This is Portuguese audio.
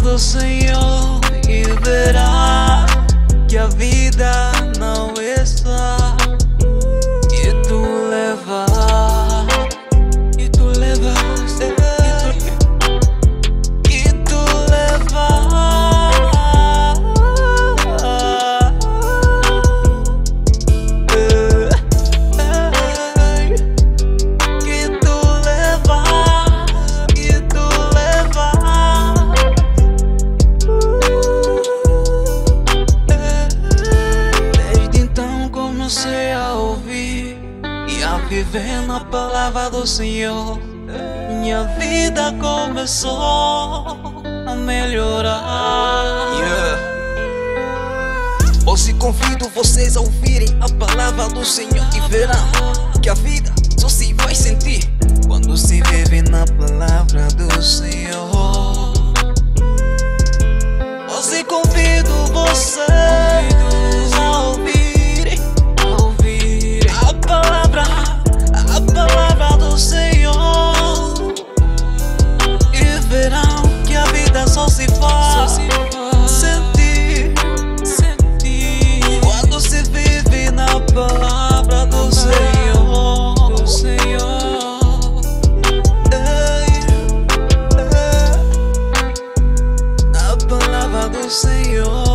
do Senhor e verá que a vida não está. E tu levas, e tu levas, e tu levas, que tu levas, que tu levas. Desde então comecei a ouvir e a viver na palavra do Senhor. Minha vida começou a melhorar. Hoje convido vocês a ouvirem a palavra do Senhor e verão que a vida só se vai sentir Quando se vive na palavra do Senhor. Hoje convido vocês a ouvirem a palavra do Senhor e verão que a vida só se faz sentir quando se vive na palavra do Senhor. Na palavra do Senhor.